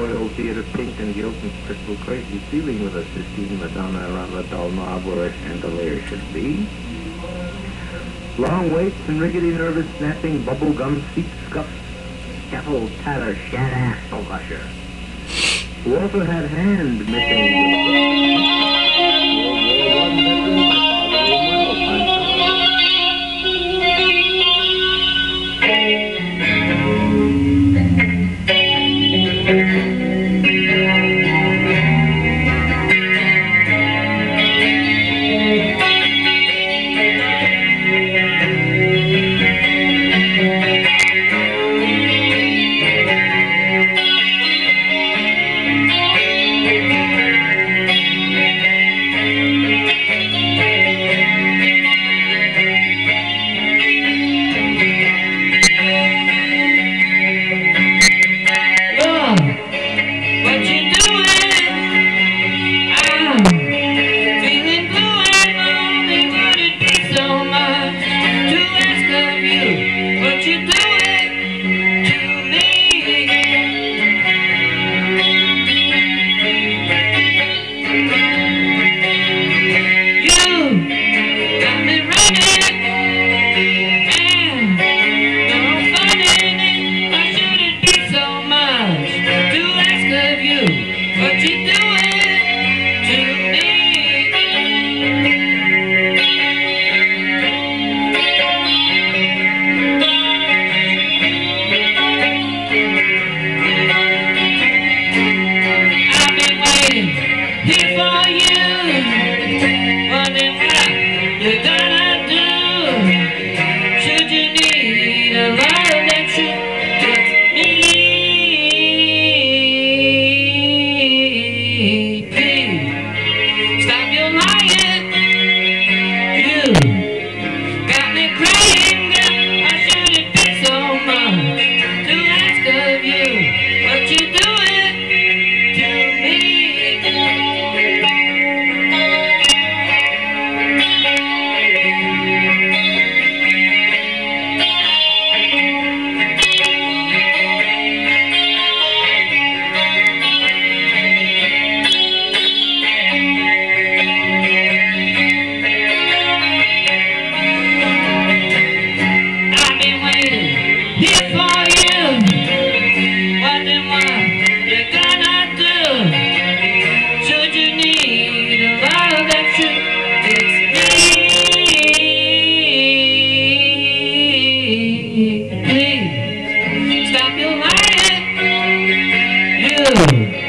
Royalty of pink and gilt and crystal crazy ceiling with a Sistine Madonna around the dull knob where a chandelier should be. Long waits and rickety nervous snapping, bubble gum seat scuffs, scaffold tatter, shat axle gusher. Who also had hand missing World War I veteran, my father was well, fine Stop your lying, you.